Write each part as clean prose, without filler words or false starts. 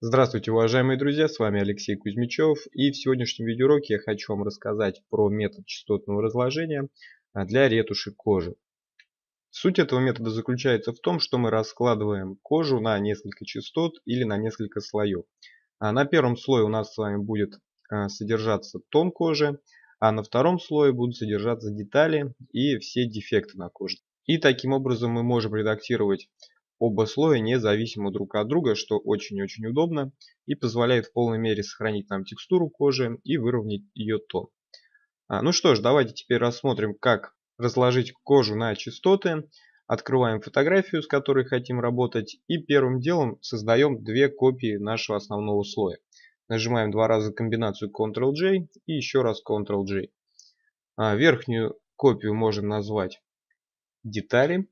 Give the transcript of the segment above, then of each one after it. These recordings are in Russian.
Здравствуйте, уважаемые друзья, с вами Алексей Кузьмичев, и в сегодняшнем видеоуроке я хочу вам рассказать про метод частотного разложения для ретуши кожи. Суть этого метода заключается в том, что мы раскладываем кожу на несколько частот или на несколько слоев. На первом слое у нас с вами будет содержаться тон кожи, а на втором слое будут содержаться детали и все дефекты на коже. И таким образом мы можем редактировать оба слоя независимо друг от друга, что очень-очень удобно и позволяет в полной мере сохранить нам текстуру кожи и выровнять ее тон. Ну что ж, давайте теперь рассмотрим, как разложить кожу на частоты. Открываем фотографию, с которой хотим работать, и первым делом создаем две копии нашего основного слоя. Нажимаем два раза комбинацию Ctrl-J и еще раз Ctrl-J. Верхнюю копию можем назвать детали,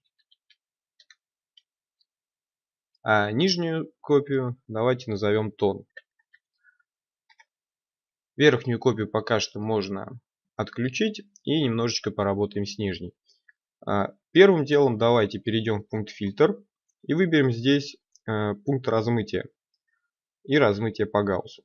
а нижнюю копию давайте назовем тон. Верхнюю копию пока что можно отключить и немножечко поработаем с нижней. Первым делом давайте перейдем в пункт фильтр и выберем здесь пункт размытия и размытие по Гауссу.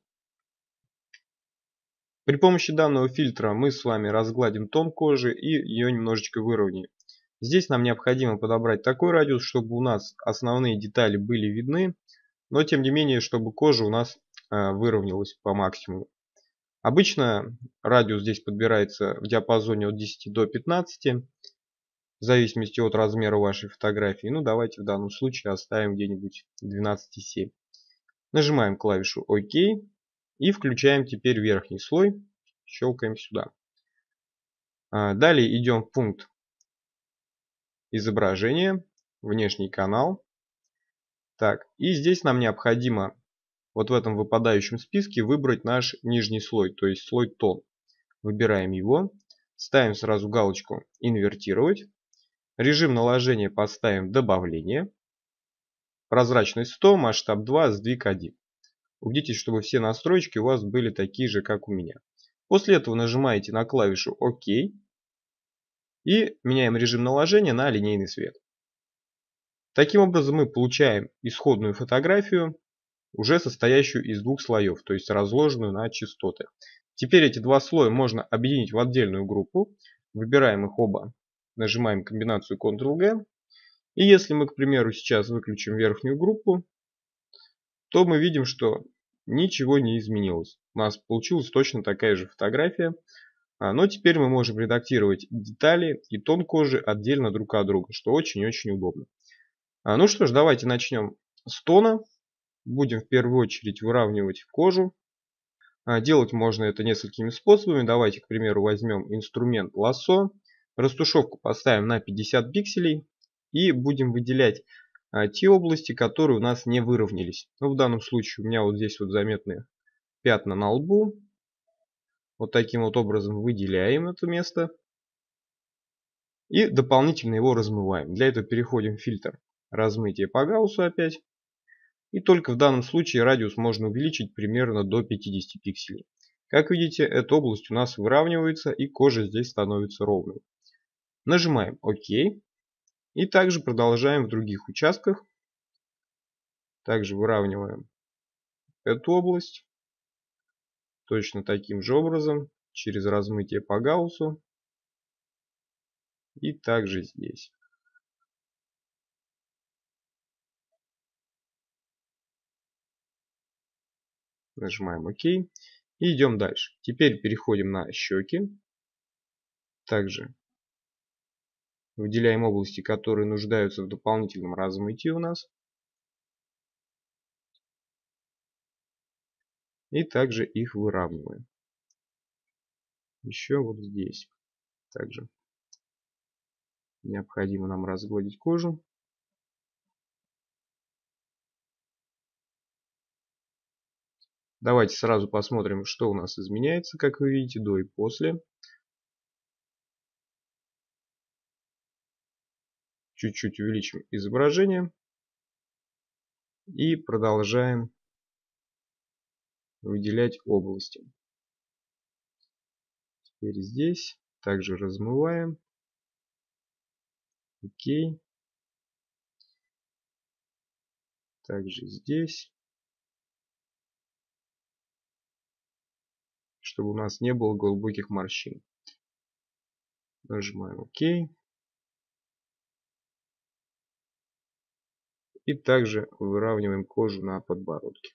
При помощи данного фильтра мы с вами разгладим тон кожи и ее немножечко выровняем. Здесь нам необходимо подобрать такой радиус, чтобы у нас основные детали были видны, но тем не менее, чтобы кожа у нас выровнялась по максимуму. Обычно радиус здесь подбирается в диапазоне от 10 до 15, в зависимости от размера вашей фотографии. Ну, давайте в данном случае оставим где-нибудь 12,7. Нажимаем клавишу ОК и включаем теперь верхний слой. Щелкаем сюда. Далее идем в пункт изображения, внешний канал. Так, и здесь нам необходимо вот в этом выпадающем списке выбрать наш нижний слой, то есть слой тон. Выбираем его, ставим сразу галочку «Инвертировать». Режим наложения поставим «Добавление». Прозрачность 100, масштаб 2, сдвиг 1. Убедитесь, чтобы все настройки у вас были такие же, как у меня. После этого нажимаете на клавишу ОК и меняем режим наложения на линейный свет. Таким образом мы получаем исходную фотографию, уже состоящую из двух слоев, то есть разложенную на частоты. Теперь эти два слоя можно объединить в отдельную группу. Выбираем их оба, нажимаем комбинацию Ctrl-G. И если мы, к примеру, сейчас выключим верхнюю группу, то мы видим, что ничего не изменилось. У нас получилась точно такая же фотография. Но теперь мы можем редактировать детали и тон кожи отдельно друг от друга, что очень-очень удобно. Ну что ж, давайте начнем с тона. Будем в первую очередь выравнивать кожу. Делать можно это несколькими способами. Давайте, к примеру, возьмем инструмент лассо. Растушевку поставим на 50 пикселей. И будем выделять те области, которые у нас не выровнялись. Ну, в данном случае у меня вот здесь вот заметны пятна на лбу. Вот таким вот образом выделяем это место. И дополнительно его размываем. Для этого переходим в фильтр размытие по Гауссу опять. И только в данном случае радиус можно увеличить примерно до 50 пикселей. Как видите, эта область у нас выравнивается и кожа здесь становится ровной. Нажимаем ОК. И также продолжаем в других участках. Также выравниваем эту область. Точно таким же образом, через размытие по Гауссу. И также здесь. Нажимаем ОК. И идем дальше. Теперь переходим на щеки. Также выделяем области, которые нуждаются в дополнительном размытии у нас. И также их выравниваем. Еще вот здесь. Также необходимо нам разгладить кожу. Давайте сразу посмотрим, что у нас изменяется, как вы видите, до и после. Чуть-чуть увеличим изображение. И продолжаем выделять области. Теперь здесь также размываем. Окей. Также здесь. чтобы у нас не было глубоких морщин. Нажимаем ОК. И также выравниваем кожу на подбородке.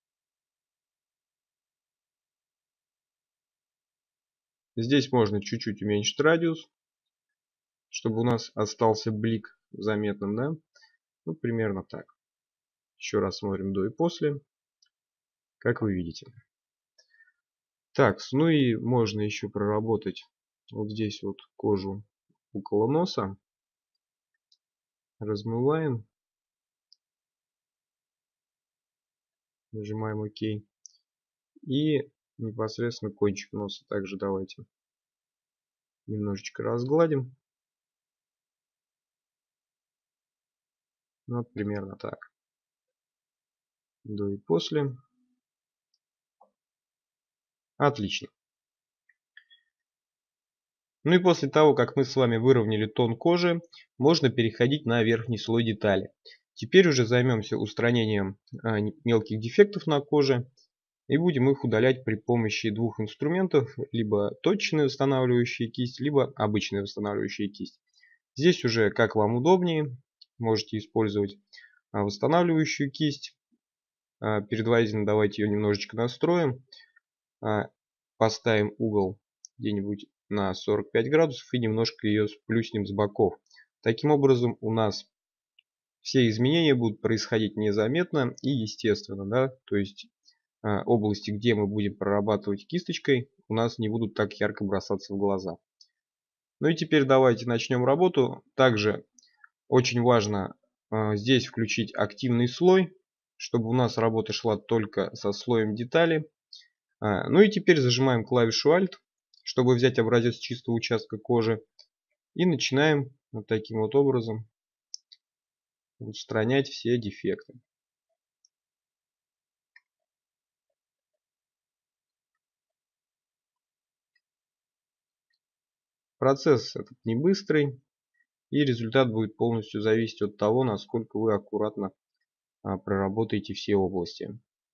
Здесь можно чуть-чуть уменьшить радиус, чтобы у нас остался блик заметным, да? Ну, примерно так. Еще раз смотрим до и после, как вы видите. Так, ну и можно еще проработать вот здесь вот кожу около носа. Размываем. Нажимаем ОК. И непосредственно кончик носа также давайте немножечко разгладим. Вот примерно так. До и после. Отлично. Ну и после того, как мы с вами выровняли тон кожи, можно переходить на верхний слой детали. Теперь уже займемся устранением мелких дефектов на коже и будем их удалять при помощи двух инструментов: либо точечная восстанавливающая кисть, либо обычная восстанавливающая кисть. Здесь уже как вам удобнее, можете использовать восстанавливающую кисть. Предварительно давайте ее немножечко настроим, поставим угол где-нибудь на 45 градусов и немножко ее сплюснем с боков. Таким образом у нас все изменения будут происходить незаметно и естественно, да? То есть области, где мы будем прорабатывать кисточкой, у нас не будут так ярко бросаться в глаза. Ну и теперь давайте начнем работу. Также очень важно здесь включить активный слой, чтобы у нас работа шла только со слоем детали. Ну и теперь зажимаем клавишу Alt, чтобы взять образец чистого участка кожи. И начинаем вот таким вот образом устранять все дефекты. Процесс этот не быстрый, и результат будет полностью зависеть от того, насколько вы аккуратно проработаете все области.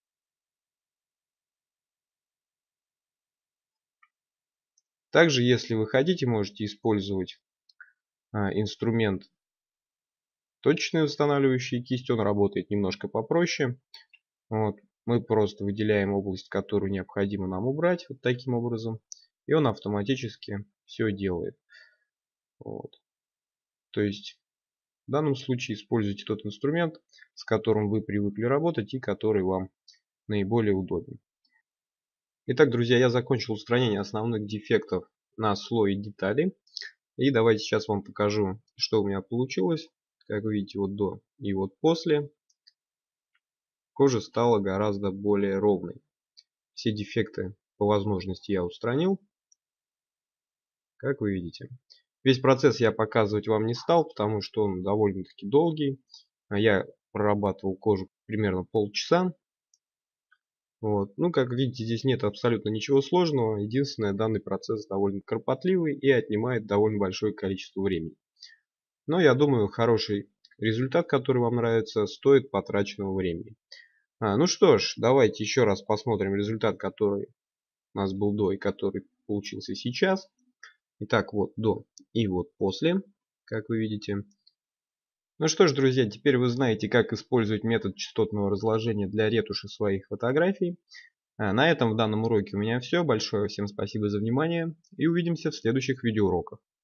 Также, если вы хотите, можете использовать инструмент точечной восстанавливающей кисть. Он работает немножко попроще. Вот. Мы просто выделяем область, которую необходимо нам убрать, вот таким образом, и он автоматически все делает. Вот. То есть в данном случае используйте тот инструмент, с которым вы привыкли работать и который вам наиболее удобен. Итак, друзья, я закончил устранение основных дефектов на слое деталей. И давайте сейчас вам покажу, что у меня получилось. Как вы видите, вот до и вот после. Кожа стала гораздо более ровной. Все дефекты по возможности я устранил. Как вы видите. Весь процесс я показывать вам не стал, потому что он довольно-таки долгий. Я прорабатывал кожу примерно полчаса. Вот. Ну, как видите, здесь нет абсолютно ничего сложного. Единственное, данный процесс довольно кропотливый и отнимает довольно большое количество времени. Но я думаю, хороший результат, который вам нравится, стоит потраченного времени. Ну что ж, давайте еще раз посмотрим результат, который у нас был до и который получился сейчас. Итак, вот до и вот после, как вы видите. Ну что ж, друзья, теперь вы знаете, как использовать метод частотного разложения для ретуши своих фотографий. На этом в данном уроке у меня все. Большое всем спасибо за внимание и увидимся в следующих видеоуроках.